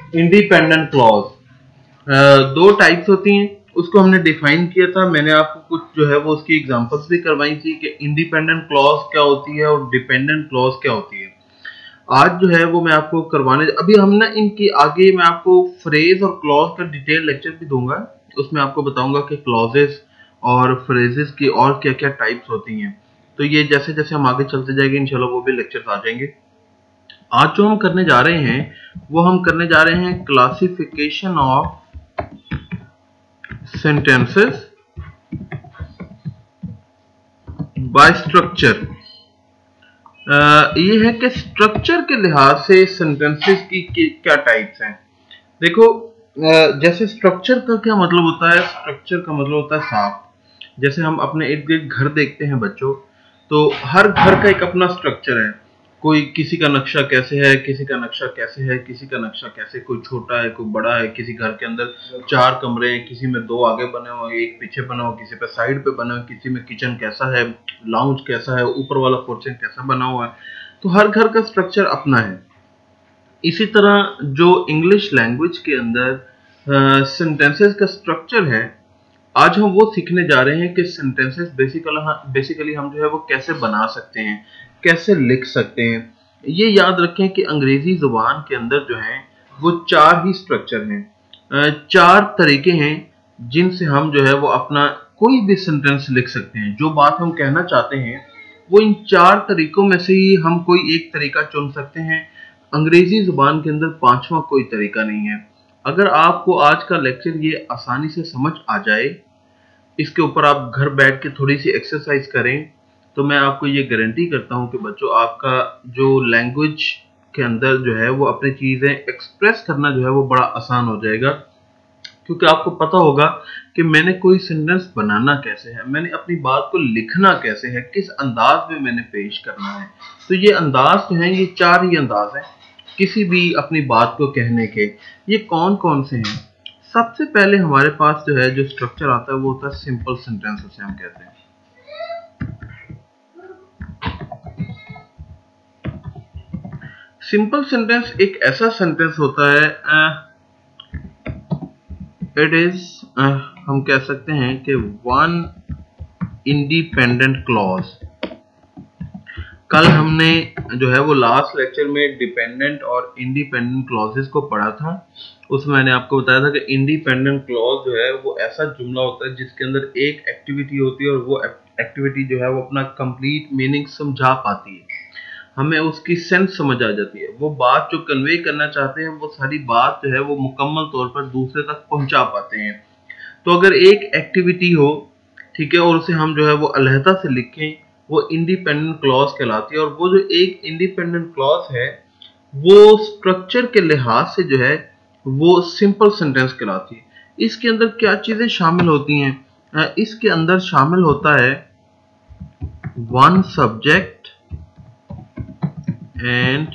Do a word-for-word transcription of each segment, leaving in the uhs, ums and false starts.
Independent clause, दो types होती हैं, उसको हमने डिफाइन किया था। मैंने आपको कुछ जो है वो उसकी एग्जांपल्स भी करवाई थी कि इंडिपेंडेंट क्लॉज क्या होती है और डिपेंडेंट क्लॉज क्या होती है। आज जो है वो मैं आपको करवाने, अभी हम ना इनकी आगे मैं आपको फ्रेज और क्लॉज का डिटेल लेक्चर भी दूंगा, उसमें आपको बताऊंगा कि क्लॉजेस और फ्रेजेस की और क्या क्या टाइप्स होती हैं। तो ये जैसे जैसे हम आगे चलते जाएंगे इंशाल्लाह वो भी लेक्चर्स आ जाएंगे। आज जो हम करने जा रहे हैं वो हम करने जा रहे हैं classification of sentences by structure. ये है कि स्ट्रक्चर के लिहाज से सेंटेंसेस की, की क्या टाइप्स हैं। देखो, uh, जैसे स्ट्रक्चर का क्या मतलब होता है, स्ट्रक्चर का मतलब होता है साफ। जैसे हम अपने इर्द गिर्द घर देखते हैं बच्चों, तो हर घर का एक अपना स्ट्रक्चर है। कोई किसी का नक्शा कैसे है, किसी का नक्शा कैसे है, किसी का नक्शा कैसे, कोई छोटा है कोई बड़ा है, किसी घर के अंदर चार कमरे हैं, किसी में दो आगे बने हुए, एक पीछे बना हुआ, किसी पे साइड पे बना हुआ, किसी में किचन कैसा है, लाउंज कैसा है, ऊपर वाला पोर्शन कैसा बना हुआ है। तो हर घर का स्ट्रक्चर अपना है। इसी तरह जो इंग्लिश लैंग्वेज के अंदर सेंटेंसेस का स्ट्रक्चर है, आज हम वो सीखने जा रहे हैं कि सेंटेंसेस बेसिकली बेसिकली हम जो है वो कैसे बना सकते हैं, कैसे लिख सकते हैं। ये याद रखें कि अंग्रेजी जुबान के अंदर जो है वो चार ही स्ट्रक्चर हैं, चार तरीके हैं जिनसे हम जो है वो अपना कोई भी सेंटेंस लिख सकते हैं। जो बात हम कहना चाहते हैं वो इन चार तरीकों में से ही हम कोई एक तरीका चुन सकते हैं। अंग्रेजी जुबान के अंदर पांचवा कोई तरीका नहीं है। अगर आपको आज का लेक्चर ये आसानी से समझ आ जाए, इसके ऊपर आप घर बैठ के थोड़ी सी एक्सरसाइज करें, तो मैं आपको ये गारंटी करता हूं कि बच्चों आपका जो लैंग्वेज के अंदर जो है वो अपनी चीजें एक्सप्रेस करना जो है वो बड़ा आसान हो जाएगा। क्योंकि आपको पता होगा कि मैंने कोई सेंटेंस बनाना कैसे है, मैंने अपनी बात को लिखना कैसे है, किस अंदाज में मैंने पेश करना है। तो ये अंदाज जो है, ये चार ही अंदाज हैं किसी भी अपनी बात को कहने के। ये कौन कौन से हैं? सबसे पहले हमारे पास जो है जो स्ट्रक्चर आता है वो होता है सिंपल सेंटेंस, उसे हम कहते हैं। सिंपल सेंटेंस एक ऐसा सेंटेंस होता है, इट इज हम कह सकते हैं कि वन इंडिपेंडेंट क्लॉज। कल हमने जो है वो लास्ट लेक्चर में डिपेंडेंट और इंडिपेंडेंट क्लॉजेस को पढ़ा था। उसमें मैंने आपको बताया था कि इंडिपेंडेंट क्लॉज जो है वो ऐसा जुमला होता है जिसके अंदर एक एक्टिविटी होती है और वो एक्टिविटी जो है वो अपना कंप्लीट मीनिंग समझा पाती है, हमें उसकी सेंस समझ आ जाती है। वो बात जो कन्वे करना चाहते हैं वो सारी बात जो है वो मुकम्मल तौर पर दूसरे तक पहुंचा पाते हैं। तो अगर एक एक्टिविटी हो, ठीक है, और उसे हम जो है वो अलहदा से लिखें, वो इंडिपेंडेंट क्लॉज कहलाती है। और वो जो एक इंडिपेंडेंट क्लॉज है वो स्ट्रक्चर के लिहाज से जो है वो सिंपल सेंटेंस कहलाती है। इसके अंदर क्या चीजें शामिल होती हैं? इसके अंदर शामिल होता है one subject and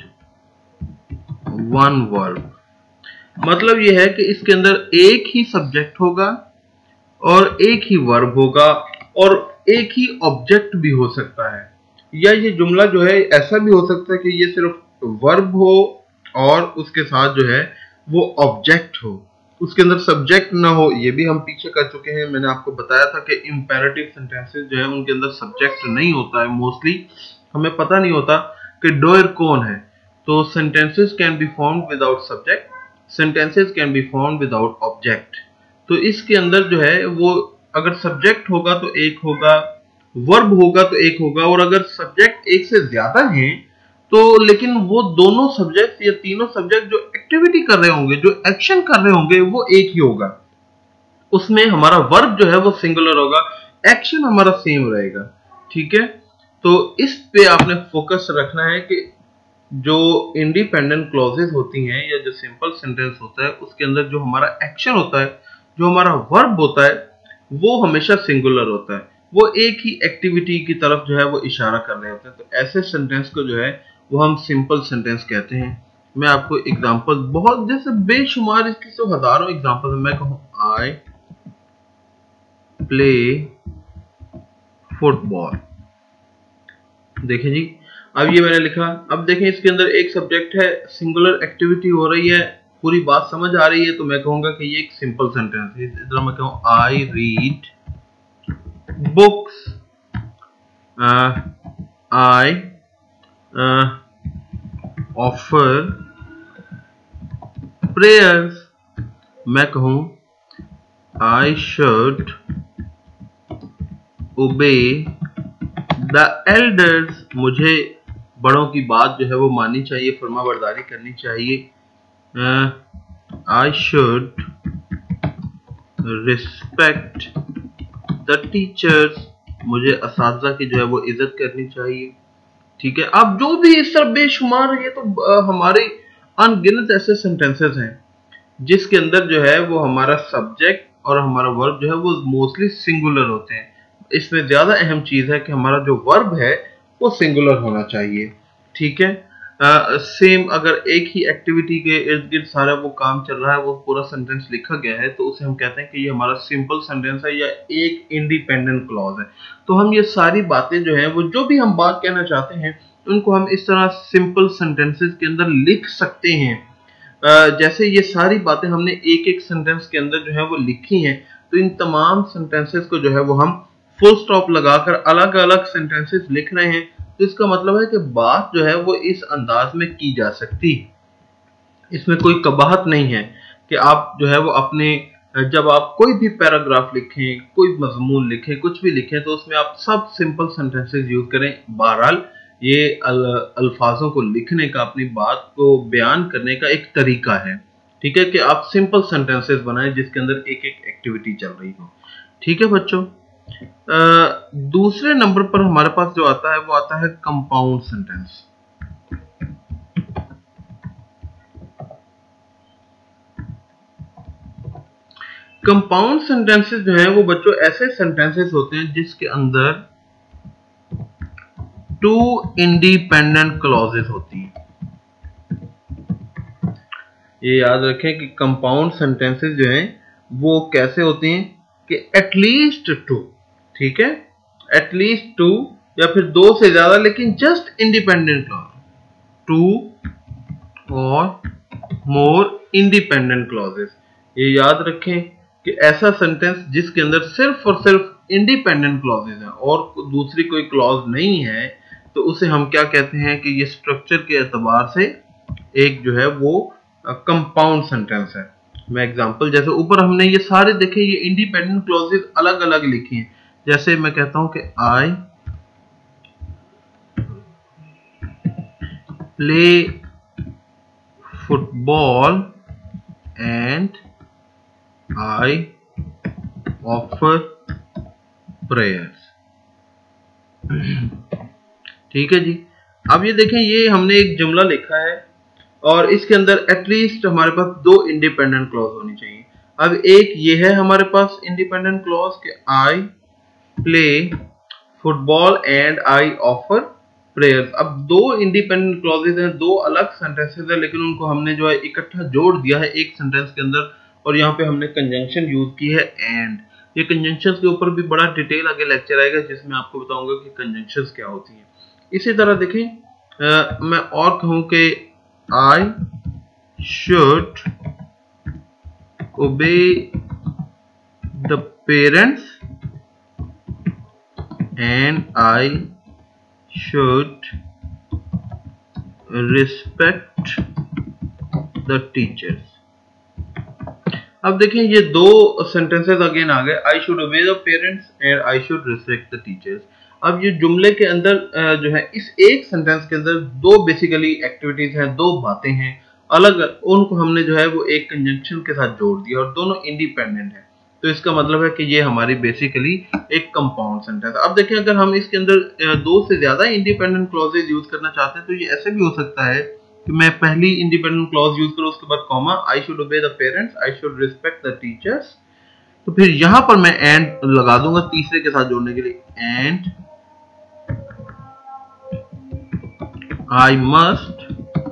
one verb. मतलब यह है कि इसके अंदर एक ही सब्जेक्ट होगा और एक ही वर्ब होगा और एक ही ऑब्जेक्ट भी हो सकता है। या ये जुमला जो है ऐसा भी हो सकता है कि ये सिर्फ वर्ब हो और उसके साथ जो है वो ऑब्जेक्ट हो, उसके अंदर सब्जेक्ट ना हो। ये भी हम पीछे कर चुके हैं। मैंने आपको बताया था कि इंपेरेटिव सेंटेंसेस जो है उनके अंदर सब्जेक्ट नहीं होता है। मोस्टली हमें पता नहीं होता कि डोयर कौन है। तो sentences can be formed without subject, sentences can be formed without object. तो इसके अंदर जो है वो अगर सब्जेक्ट होगा तो एक होगा, वर्ब होगा तो एक होगा, और अगर सब्जेक्ट एक से ज्यादा हैं तो लेकिन वो दोनों सब्जेक्ट या तीनों सब्जेक्ट जो एक्टिविटी कर रहे होंगे, जो एक्शन कर रहे होंगे, वो एक ही होगा। उसमें हमारा वर्ब जो है वो सिंगुलर होगा, एक्शन हमारा सेम रहेगा। ठीक है, तो इस पे आपने फोकस रखना है कि जो इंडिपेंडेंट क्लॉजेस होती हैं या जो सिंपल सेंटेंस होता है उसके अंदर जो हमारा एक्शन होता है, जो हमारा वर्ब होता है, वो हमेशा सिंगुलर होता है। वो एक ही एक्टिविटी की तरफ जो है वो इशारा कर रहे होते हैं। तो ऐसे सेंटेंस को जो है वो हम सिंपल सेंटेंस कहते हैं। मैं आपको एग्जांपल बहुत जैसे बेशुमार इसकी तो हजारों एग्जांपल, मैं कहूँ आई प्ले फुटबॉल। देखें जी, अब ये मैंने लिखा। अब देखें इसके अंदर एक सब्जेक्ट है, सिंगुलर एक्टिविटी हो रही है, पूरी बात समझ आ रही है तो मैं कहूंगा कि ये एक सिंपल सेंटेंस है। इधर मैं कहूँ I read books, I offer prayers, मैं कहूँ I should obey the elders, मुझे बड़ों की बात जो है वो माननी चाहिए, फर्मा बरदारी करनी चाहिए। I should respect the teachers, मुझे असातिज़ा की जो है वो इज्जत करनी चाहिए। ठीक है, अब जो भी इस तरह बेशुमार ये तो आ, हमारे अनगिनत ऐसे सेंटेंसेस हैं जिसके अंदर जो है वो हमारा सब्जेक्ट और हमारा वर्ब जो है वो मोस्टली सिंगुलर होते हैं। इसमें ज्यादा अहम चीज है कि हमारा जो वर्ब है वो सिंगुलर होना चाहिए। ठीक है, सेम uh, अगर एक ही एक्टिविटी के इर्द गिर्द सारा वो काम चल रहा है, वो पूरा सेंटेंस लिखा गया है, तो उसे हम कहते हैं कि ये हमारा सिंपल सेंटेंस है या एक इंडिपेंडेंट क्लॉज है। तो हम ये सारी बातें जो है वो जो भी हम बात कहना चाहते हैं उनको हम इस तरह सिंपल सेंटेंसेस के अंदर लिख सकते हैं। uh, जैसे ये सारी बातें हमने एक एक सेंटेंस के अंदर जो है वो लिखी हैं, तो इन तमाम सेंटेंसेस को जो है वो हम फुल स्टॉप लगाकर अलग अलग सेंटेंसेस लिख रहे हैं। तो इसका मतलब है कि बात जो है वो इस अंदाज में की जा सकती, इसमें कोई कबाहत नहीं है कि आप जो है वो अपने जब आप कोई भी पैराग्राफ लिखें, कोई मजमून लिखें, कुछ भी लिखें, तो उसमें आप सब सिंपल सेंटेंसेस यूज करें। बहरहाल ये अल, अल्फाजों को लिखने का, अपनी बात को बयान करने का एक तरीका है। ठीक है, कि आप सिंपल सेंटेंसेस बनाएं जिसके अंदर एक एक एक्टिविटी चल रही हो। ठीक है बच्चों, Uh, दूसरे नंबर पर हमारे पास जो आता है वो आता है कंपाउंड सेंटेंस। कंपाउंड सेंटेंसेस जो हैं वो बच्चों ऐसे सेंटेंसेस होते हैं जिसके अंदर टू इंडिपेंडेंट क्लॉजेस होती हैं। ये याद रखें कि कंपाउंड सेंटेंसेस जो हैं वो कैसे होते हैं कि एटलीस्ट टू, ठीक है, एटलीस्ट टू या फिर दो से ज्यादा, लेकिन जस्ट इंडिपेंडेंट क्लॉज, टू और मोर इंडिपेंडेंट क्लॉजेस। ये याद रखें कि ऐसा सेंटेंस जिसके अंदर सिर्फ और सिर्फ इंडिपेंडेंट क्लॉजेस हैं और दूसरी कोई क्लॉज नहीं है, तो उसे हम क्या कहते हैं कि ये स्ट्रक्चर के एतबार से एक जो है वो कंपाउंड सेंटेंस है। मैं एग्जांपल, जैसे ऊपर हमने ये सारे देखे, ये इंडिपेंडेंट क्लॉजेस अलग अलग लिखी हैं। जैसे मैं कहता हूं कि I play football and I offer prayers. ठीक है जी, अब ये देखें, ये हमने एक जुमला लिखा है और इसके अंदर एटलीस्ट हमारे पास दो इंडिपेंडेंट क्लॉज होनी चाहिए। अब एक ये है हमारे पास इंडिपेंडेंट क्लॉज कि I play football and I offer prayers. अब दो इंडिपेंडेंट क्लॉजेज हैं, दो अलग सेंटेंसेस हैं, लेकिन उनको हमने जो है इकट्ठा जोड़ दिया है एक सेंटेंस के अंदर, और यहाँ पे हमने कंजंक्शन यूज की है एंड। ये कंजंक्शंस के ऊपर भी बड़ा डिटेल आगे लेक्चर आएगा जिसमें आपको बताऊंगा कि कंजंक्शंस क्या होती हैं। इसी तरह देखें, आ, मैं और कहूं कि I should obey the parents and I should respect the teachers। अब देखें, ये दो सेंटेंसेस अगेन आ गए, I should obey the parents and I should respect the teachers. अब ये जुमले के अंदर जो है, इस एक सेंटेंस के अंदर दो बेसिकली एक्टिविटीज हैं, दो बातें हैं अलग, उनको हमने जो है वो एक कंजंक्शन के साथ जोड़ दिया और दोनों इंडिपेंडेंट है। तो इसका मतलब है कि ये हमारी बेसिकली एक कंपाउंड सेंटेंस है। अब देखिए, अगर हम इसके अंदर दो से ज्यादा इंडिपेंडेंट क्लॉजेज यूज करना चाहते हैं तो ये ऐसे भी हो सकता है कि मैं पहली इंडिपेंडेंट क्लॉज यूज करूं, उसके बाद comma, I should obey the parents, I should respect the teachers, तो फिर यहां पर मैं एंड लगा दूंगा तीसरे के साथ जोड़ने के लिए, and I must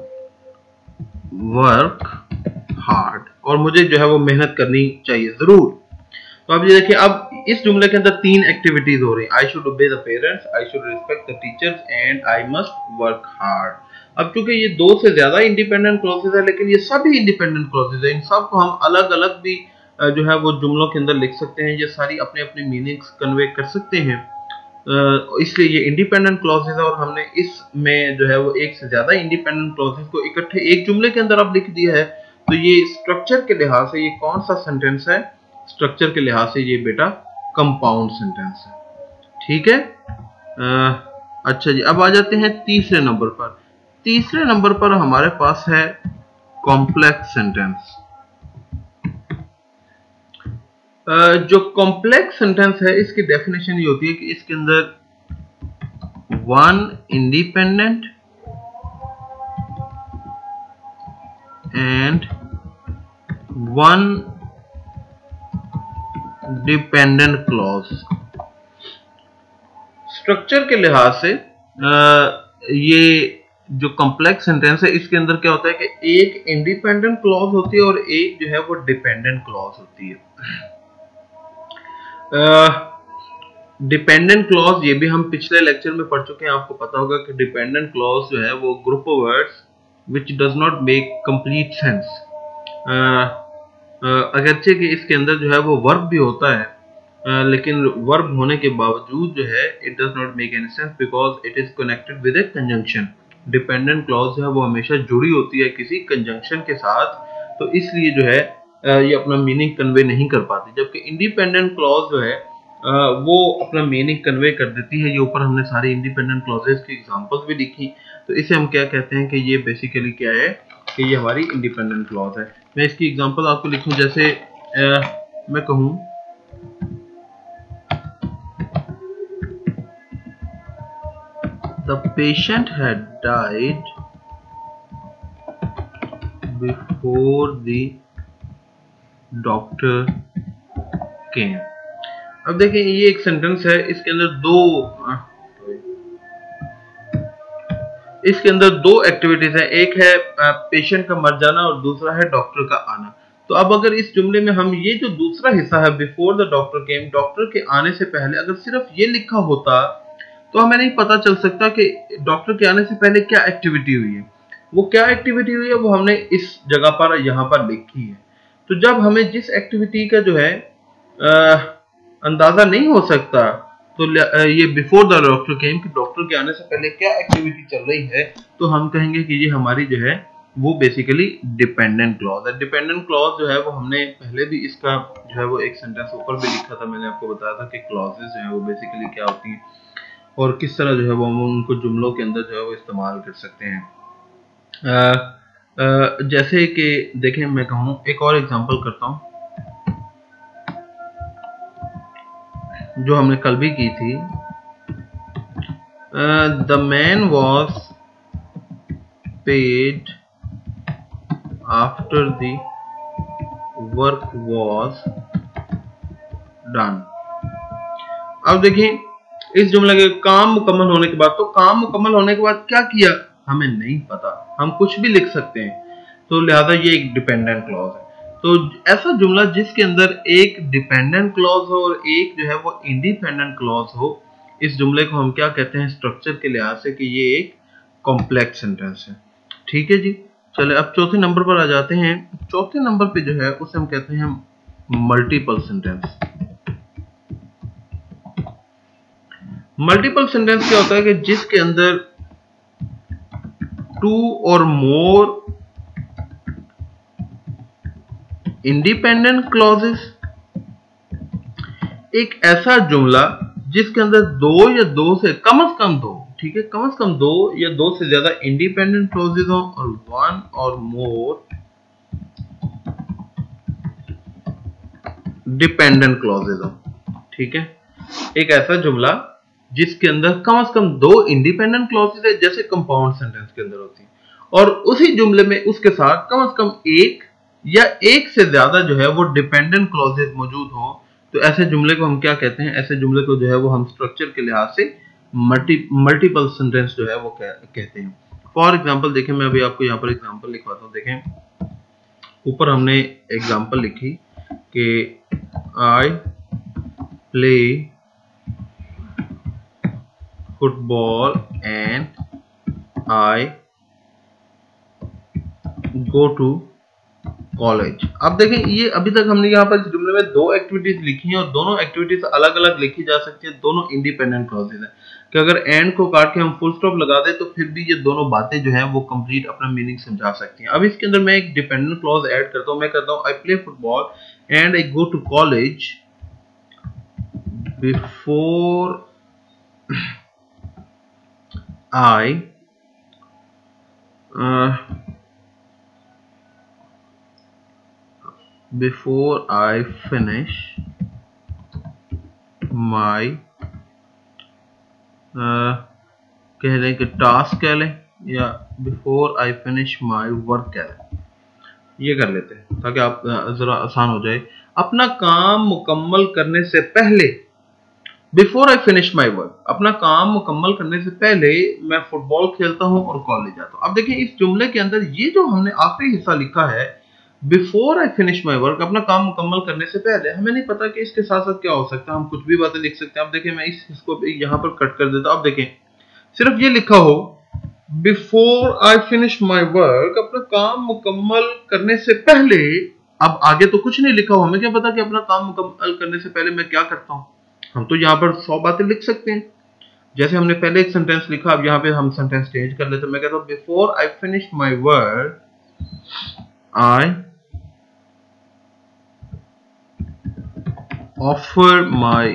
work hard, और मुझे जो है वो मेहनत करनी चाहिए जरूर। तो अब ये देखिए, अब इस जुमले के अंदर तीन एक्टिविटीज हो रही हैं, I should obey the parents, I should respect the teachers and I must work hard. अब चूंकि ये दो से ज्यादा इंडिपेंडेंट क्लॉजेज है, लेकिन ये सभी इंडिपेंडेंट क्लॉजेज है, इन सब को हम अलग अलग भी जो है वो जुमलों के अंदर लिख सकते हैं। ये सारी अपने अपने मीनिंग्स कन्वे कर सकते हैं, इसलिए ये इंडिपेंडेंट क्लॉजेज है। और हमने इसमें जो है वो एक से ज्यादा इंडिपेंडेंट क्लॉजेज को इकट्ठे एक जुमले के अंदर अब लिख दिया है। तो ये स्ट्रक्चर के लिहाज से ये कौन सा सेंटेंस है? स्ट्रक्चर के लिहाज से ये बेटा कंपाउंड सेंटेंस है। ठीक है, आ, अच्छा जी, अब आ जाते हैं तीसरे नंबर पर। तीसरे नंबर पर हमारे पास है कॉम्प्लेक्स सेंटेंस। जो कॉम्प्लेक्स सेंटेंस है इसकी डेफिनेशन ये होती है कि इसके अंदर one independent and one dependent clause. Structure के लिहाज से आ, ये जो कॉम्प्लेक्स सेंटेंस है इसके अंदर क्या होता है कि एक इंडिपेंडेंट क्लॉज होती है और एक जो है वो डिपेंडेंट क्लॉज होती है। डिपेंडेंट uh, क्लॉज ये भी हम पिछले लेक्चर में पढ़ चुके हैं, आपको पता होगा कि डिपेंडेंट क्लॉज जो है वो group of words which does not make complete sense. अगरचे कि इसके अंदर जो है वो वर्ब भी होता है, uh, लेकिन वर्ब होने के बावजूद जो है it does not make any sense because it is connected with a conjunction. Dependent clause है वो हमेशा जुड़ी होती है किसी कंजंक्शन के साथ, तो इसलिए जो है uh, ये अपना मीनिंग कन्वे नहीं कर पाती। जबकि इंडिपेंडेंट क्लॉज जो है Uh, वो अपना मीनिंग कन्वे कर देती है। ये ऊपर हमने सारी इंडिपेंडेंट क्लॉजेस की एग्जांपल्स भी लिखी, तो इसे हम क्या कहते हैं कि ये बेसिकली क्या है कि ये हमारी इंडिपेंडेंट क्लॉज है। मैं इसकी एग्जांपल आपको लिखूं, जैसे आ, मैं कहूं the patient had died before the doctor came. अब देखिए ये एक सेंटेंस है, इसके अंदर दो इसके अंदर दो एक्टिविटीज है, एक है पेशेंट का मर जाना और दूसरा है डॉक्टर का आना। तो अब अगर इस जुमले में हम ये जो दूसरा हिस्सा है before the doctor came, doctor के आने से पहले, अगर सिर्फ ये लिखा होता तो हमें नहीं पता चल सकता कि डॉक्टर के आने से पहले क्या एक्टिविटी हुई है। वो क्या एक्टिविटी हुई है वो हमने इस जगह पर यहाँ पर लिखी है। तो जब हमें जिस एक्टिविटी का जो है आ, अंदाजा नहीं हो सकता, तो ये बिफोर द डॉक्टर केम कि डॉक्टर के आने से पहले क्या एक्टिविटी चल रही है, तो हम कहेंगे कि ये हमारी जो है वो बेसिकली डिपेंडेंट क्लॉज है। डिपेंडेंट क्लॉज जो है वो हमने पहले भी इसका जो है वो एक सेंटेंस ऊपर भी लिखा था, मैंने आपको बताया था कि क्लॉजेस जो है वो बेसिकली क्या होती हैं और किस तरह जो है वो हम उनको जुमलों के अंदर जो है वो इस्तेमाल कर सकते हैं। आ, आ, जैसे कि देखें, मैं कहूँ एक और एग्जांपल करता हूँ जो हमने कल भी की थी। The man was paid after the work was done. अब देखिए इस जुमले के काम मुकम्मल होने के बाद, तो काम मुकम्मल होने के बाद क्या किया हमें नहीं पता, हम कुछ भी लिख सकते हैं, तो लिहाजा ये एक डिपेंडेंट क्लॉज है। तो ऐसा जुमला जिसके अंदर एक डिपेंडेंट क्लॉज हो और एक जो है वो इंडिपेंडेंट क्लॉज हो, इस जुमले को हम क्या कहते हैं स्ट्रक्चर के लिहाज से कि ये एक कॉम्प्लेक्स सेंटेंस है। ठीक है जी, चले अब चौथे नंबर पर आ जाते हैं। चौथे नंबर पे जो है उसे हम कहते हैं मल्टीपल सेंटेंस। मल्टीपल सेंटेंस क्या होता है कि जिसके अंदर टू और मोर इंडिपेंडेंट क्लॉजेस, एक ऐसा जुमला जिसके अंदर दो या दो से कम से कम दो, ठीक है, कम से कम दो या दो से ज्यादा इंडिपेंडेंट क्लॉजेस हो और वन और मोर डिपेंडेंट क्लॉजेस हो। ठीक है, एक ऐसा जुमला जिसके अंदर कम से कम दो इंडिपेंडेंट क्लॉजेस है, जैसे कंपाउंड सेंटेंस के अंदर होती है, और उसी जुमले में उसके साथ कम से कम एक या एक से ज्यादा जो है वो डिपेंडेंट क्लॉजेस मौजूद हो, तो ऐसे जुमले को हम क्या कहते हैं, ऐसे जुमले को जो है वो हम स्ट्रक्चर के लिहाज से मल्टी मल्टीपल सेंटेंस जो है वो कहते हैं। फॉर एग्जांपल देखें, मैं अभी आपको यहाँ पर एग्जांपल लिखवाता हूँ। देखें ऊपर हमने एग्जांपल लिखी कि I play football and I go to college. अब देखें ये अभी तक हमने यहाँ पर इस जुमले में दो एक्टिविटीज लिखी हैं और दोनों एक्टिविटीज अलग अलग लिखी जा सकती हैं, दोनों इंडिपेंडेंट क्लॉजेज हैं कि अगर एंड को काट के हम फुल स्टॉप लगा दें तो फिर भी ये दोनों बातें जो हैं वो कंप्लीट अपना मीनिंग समझा सकती हैं। अब इसके अंदर मैं एक डिपेंडेंट क्लॉज ऐड करता हूँ, मैं करता हूँ I play football and I go to college before I before I finish my uh, कह लें कि टास्क कह लें या before I finish my work कह लें, ये कर लेते हैं ताकि आप जरा आसान हो जाए। अपना काम मुकम्मल करने से पहले, before I finish my work, अपना काम मुकम्मल करने से पहले मैं फुटबॉल खेलता हूँ और कॉलेज जाता हूँ। अब देखिए इस जुमले के अंदर ये जो हमने आखिरी हिस्सा लिखा है before I finish my work, अपना काम मुकम्मल करने से पहले, हमें नहीं पता कि इसके साथ साथ क्या हो सकता है, हम कुछ भी बातें लिख सकते हैं। अब देखिए मैं इस इसको यहाँ पर कट कर देता हूँ। अब देखें सिर्फ ये लिखा हो before I finish my work, अपना काम मुकम्मल करने से पहले। अब आगे तो कुछ नहीं लिखा हो, हमें क्या पता कि अपना काम मुकम्मल करने से पहले मैं क्या करता हूँ। हम तो यहाँ पर सौ बातें लिख सकते हैं, जैसे हमने पहले एक सेंटेंस लिखा, अब यहाँ पे हम सेंटेंस चेंज कर लेते हैं। मैं कहता हूँ before I finish my work I offer my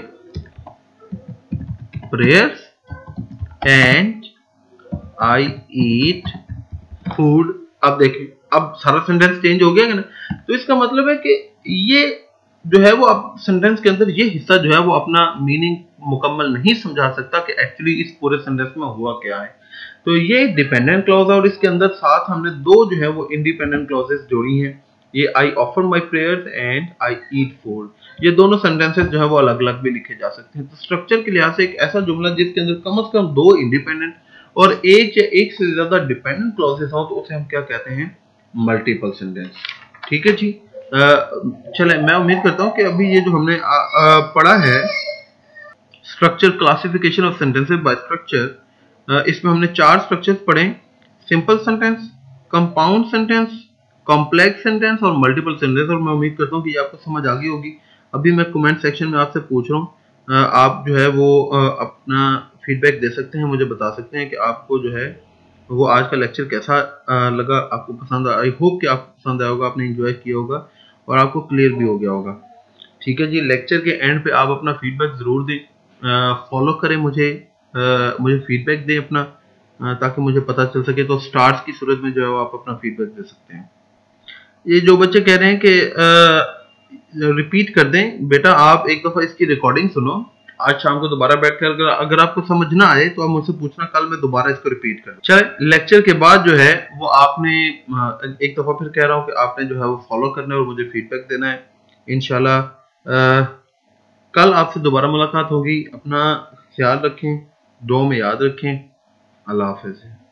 prayers and I eat food। अब देखें अब सारा सेंटेंस चेंज हो गया है ना, तो इसका मतलब है कि ये जो है वो अब सेंटेंस के अंदर ये हिस्सा जो है वो अपना मीनिंग मुकम्मल नहीं समझा सकता कि एक्चुअली इस पूरे सेंटेंस में हुआ क्या है। तो ये डिपेंडेंट क्लॉज है और इसके अंदर साथ हमने दो जो है वो इंडिपेंडेंट क्लॉजेस जोड़ी हैं, ये I offer my prayers and I eat food. ये दोनों सेंटेंसेस जो है वो अलग अलग भी लिखे जा सकते हैं। तो स्ट्रक्चर के लिहाज से एक ऐसा जुमला जिसके अंदर कम से कम दो इंडिपेंडेंट और एक या एक से ज्यादा डिपेंडेंट क्लॉजेस हो, तो उसे हम क्या कहते हैं, मल्टीपल सेंटेंस। ठीक है जी, चले मैं उम्मीद करता हूं कि अभी ये जो हमने आ, आ, पढ़ा है structure, classification of sentences by structure, इसमें हमने चार स्ट्रक्चर्स पढ़े, simple sentence, compound sentence, complex sentence और मल्टीपल सेंटेंस। और मैं उम्मीद करता हूँ कि आपको समझ आ गई होगी। अभी मैं कमेंट सेक्शन में आपसे पूछ रहा हूँ, आप जो है वो अपना फीडबैक दे सकते हैं, मुझे बता सकते हैं कि आपको जो है वो आज का लेक्चर कैसा लगा, आपको पसंद आया। आई होप कि आपको पसंद आया होगा, आपने एंजॉय किया होगा और आपको क्लियर भी हो गया होगा। ठीक है जी, लेक्चर के एंड पे आप अपना फीडबैक ज़रूर दें, फॉलो करें मुझे, आ, मुझे फीडबैक दें अपना, आ, ताकि मुझे पता चल सके। तो स्टार्स की सूरत में जो है वो आप अपना फीडबैक दे सकते हैं। ये जो बच्चे कह रहे हैं कि रिपीट कर दें, बेटा आप एक दफ़ा इसकी रिकॉर्डिंग सुनो, आज शाम को दोबारा बैठ कर, अगर, अगर आपको समझ ना आए तो आप मुझसे पूछना, कल मैं दोबारा इसको रिपीट कर। चले लेक्चर के बाद जो है वो आपने एक दफ़ा फिर कह रहा हूँ कि आपने जो है वो फॉलो करना है और मुझे फीडबैक देना है। इंशाल्लाह कल आपसे दोबारा मुलाकात होगी। अपना ख्याल रखें, दुआ में याद रखें। अल्लाह हाफ़िज़।